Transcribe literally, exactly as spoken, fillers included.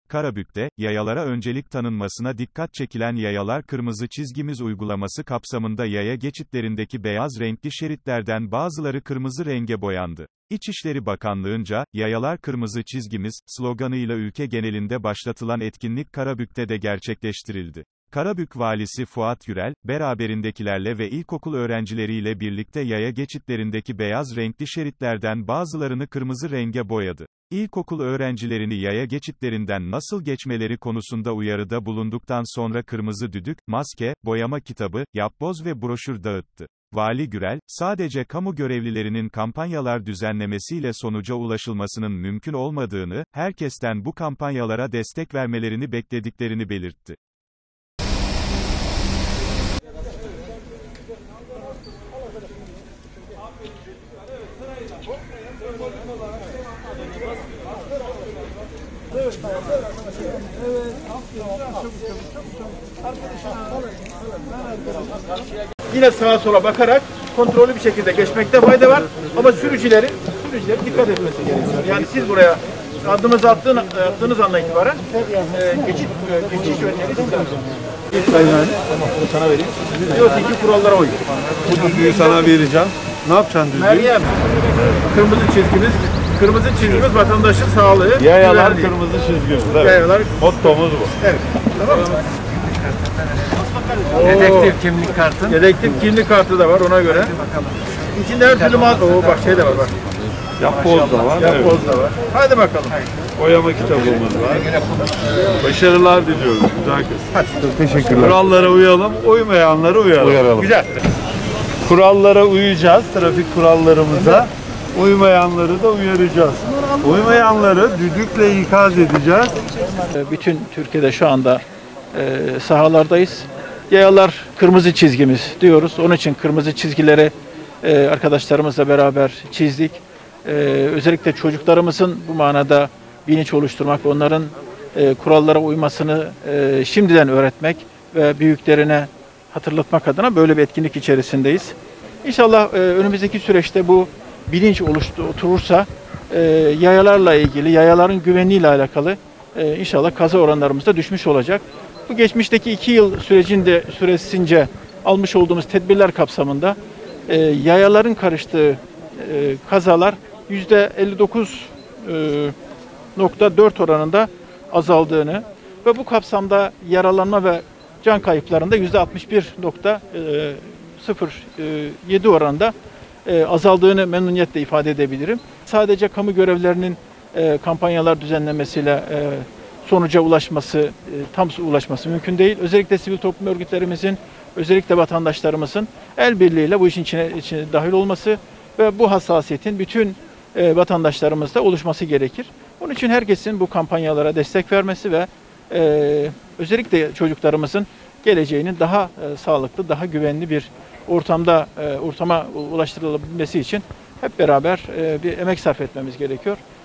Karabük'te, yayalara öncelik tanınmasına dikkat çekilen Yayalar Kırmızı Çizgimiz uygulaması kapsamında yaya geçitlerindeki beyaz renkli şeritlerden bazıları kırmızı renge boyandı. İçişleri Bakanlığı'nca, "Yayalar Kırmızı Çizgimiz" sloganıyla ülke genelinde başlatılan etkinlik Karabük'te de gerçekleştirildi. Karabük Valisi Fuat Yürel, beraberindekilerle ve ilkokul öğrencileriyle birlikte yaya geçitlerindeki beyaz renkli şeritlerden bazılarını kırmızı renge boyadı. İlkokul öğrencilerini yaya geçitlerinden nasıl geçmeleri konusunda uyarıda bulunduktan sonra kırmızı düdük, maske, boyama kitabı, yapboz ve broşür dağıttı. Vali Gürel, sadece kamu görevlilerinin kampanyalar düzenlemesiyle sonuca ulaşılmasının mümkün olmadığını, herkesten bu kampanyalara destek vermelerini beklediklerini belirtti. Yine sağa sola bakarak kontrollü bir şekilde geçmekte fayda var. Ama sürücülerin, sürücülerin dikkat etmesi gerekiyor. Yani siz buraya adımınızı attığın, attığınız andan itibaren e, geçit, e, geçiş yönleri sizden. Bunu sana vereyim. Diyorsun ki kurallara uy. Bu düdüğü sana vereceğim. Ne yapacaksın düdüğü? Meryem, kırmızı çizgimiz, kırmızı çizgimiz vatandaşın sağlığı. Yayalar kırmızı çizgimiz. Evet. Yayalar. Mottomuz bu. Evet. Tamam mı? Dedektif kimlik kartı. Dedektif kimlik kartı da var ona göre. İçinde her türlü mal... Oo bak şey de var bak. Yapboz da var. Yapboz Evet. da var. Hadi bakalım. Boyama kitabımız var. Başarılar diliyoruz güzel kız. Hadi. Teşekkürler. Kurallara uyalım, uymayanlara uyaralım. Uyaralım. Güzel. Kurallara uyacağız, trafik kurallarımıza. Uymayanları da uyaracağız. Uymayanları düdükle ikaz edeceğiz. Bütün Türkiye'de şu anda e, sahalardayız. Yayalar kırmızı çizgimiz diyoruz. Onun için kırmızı çizgileri e, arkadaşlarımızla beraber çizdik. E, özellikle çocuklarımızın bu manada bilinç oluşturmak, onların e, kurallara uymasını e, şimdiden öğretmek ve büyüklerine hatırlatmak adına böyle bir etkinlik içerisindeyiz. İnşallah e, önümüzdeki süreçte bu bilinç oluştu, oturursa e, yayalarla ilgili, yayaların güvenliğiyle alakalı e, inşallah kaza oranlarımız da düşmüş olacak. Bu geçmişteki iki yıl sürecinde süresince almış olduğumuz tedbirler kapsamında e, yayaların karıştığı e, kazalar yüzde elli dokuz nokta dört oranında azaldığını ve bu kapsamda yaralanma ve can kayıplarında yüzde altmış bir nokta sıfır yedi oranında e, azaldığını memnuniyetle ifade edebilirim. Sadece kamu görevlilerinin e, kampanyalar düzenlemesiyle e, sonuca ulaşması, e, tam ulaşması mümkün değil. Özellikle sivil toplum örgütlerimizin, özellikle vatandaşlarımızın el birliğiyle bu işin içine, içine dahil olması ve bu hassasiyetin bütün e, vatandaşlarımızda oluşması gerekir. Onun için herkesin bu kampanyalara destek vermesi ve e, özellikle çocuklarımızın geleceğinin daha e, sağlıklı, daha güvenli bir ortamda e, ortama ulaştırılabilmesi için hep beraber e, bir emek sarf etmemiz gerekiyor.